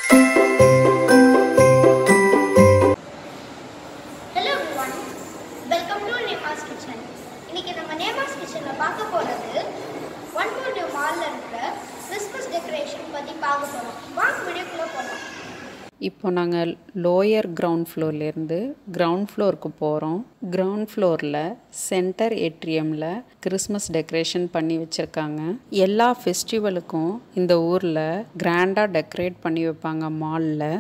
Hello everyone, welcome to Nema's Kitchen. இன்னைக்கு நம்ம Nema's Kitchenல பார்க்க போறது 122 மால்ல இருக்கிற கிறிஸ்மஸ் டெக்கரேஷன் பத்தி பார்க்க போறோம். வாங்க வீடியோக்குள்ள போலாம். இப்போ நாங்கள் லோயர் கிரவுண்ட் ஃப்ளோர்லேருந்து கிரவுண்ட் ஃப்ளோருக்கு போகிறோம். கிரவுண்ட் ஃப்ளோரில் சென்டர் ஏட்ரியமில் கிறிஸ்மஸ் டெக்கரேஷன் பண்ணி வச்சுருக்காங்க. எல்லா ஃபெஸ்டிவலுக்கும் இந்த ஊரில் கிராண்டாக டெக்கரேட் பண்ணி வைப்பாங்க மாலில்.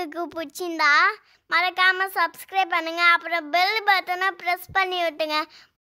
பிடிச்சிருந்தா மறக்காம சப்ஸ்கிரைப் பண்ணுங்க, அப்புறம் பெல் பட்டனை பிரஸ் பண்ணி விட்டுங்க.